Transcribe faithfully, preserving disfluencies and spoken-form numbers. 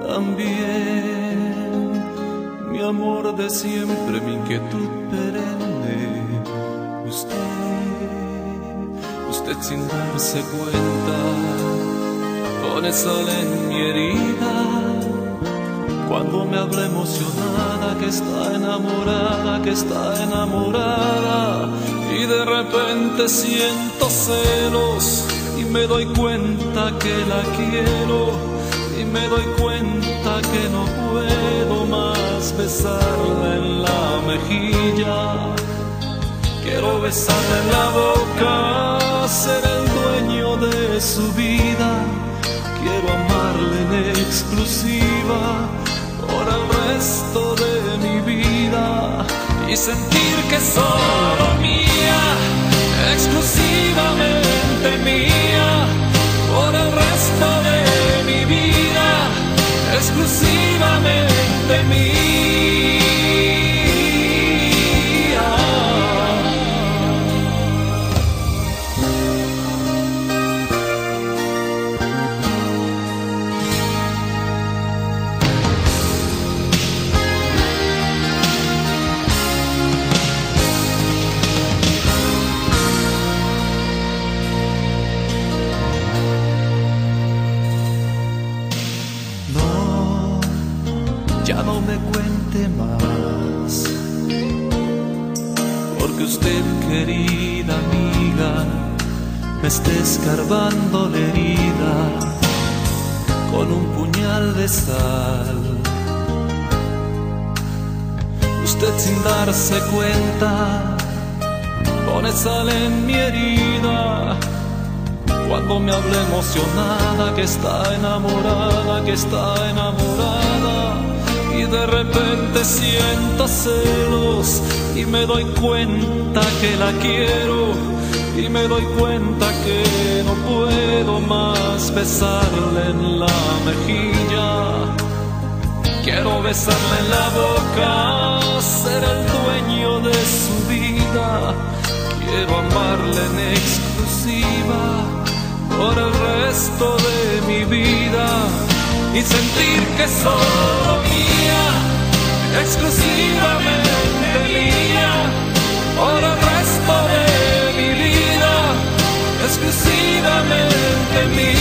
también mi amor de siempre, mi inquietud perenne. Usted, usted sin darse cuenta, pone sal en mi herida. Cuando me habla emocionada que está enamorada, que está enamorada, y de repente siento celos y me doy cuenta que la quiero, y me doy cuenta que no puedo más besarla en la mejilla. Quiero besarla en la boca, ser el dueño de su vida. Quiero amarla en exclusiva por el resto de mi vida y sentir que es solo mía, exclusivamente mía, por el resto de mi vida, exclusivamente mía. Ya no me cuente más, porque usted, querida amiga, me está escarbando la herida con un puñal de sal. Usted sin darse cuenta pone sal en mi herida. Cuando me habla emocionada que está enamorada, que está enamorada, y de repente siento celos y me doy cuenta que la quiero, y me doy cuenta que no puedo más besarle en la mejilla. Quiero besarle en la boca, ser el dueño de su vida. Quiero amarle en exclusiva por el resto de mi vida y sentir que es solo mía, exclusivamente mía, por el resto de mi vida, exclusivamente mía.